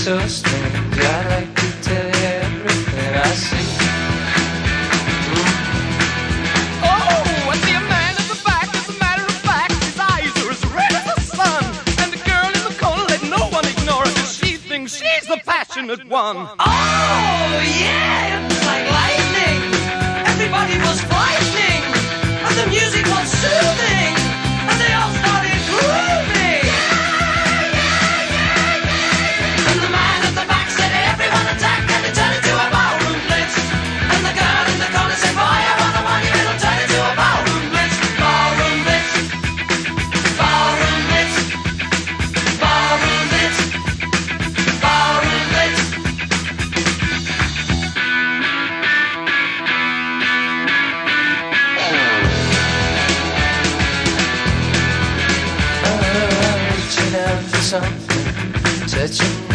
so strange. I'd like to tell you everything I see. Oh, I see a man at the back. As a matter of fact, his eyes are as red as the sun. And the girl in the corner, let no one ignore her, 'cause she thinks she's the passionate one. Oh, yeah, it was like lightning. Everybody was frightening, and the music was soothing, and they all started grooving. And the man at the back said, everyone attack, and it turned into a ballroom blitz. And the girl in the corner said, boy, I wanna want you, it'll turn into a ballroom blitz. Ballroom blitz, ballroom blitz, ballroom blitz, ballroom blitz. Reaching out for something, touching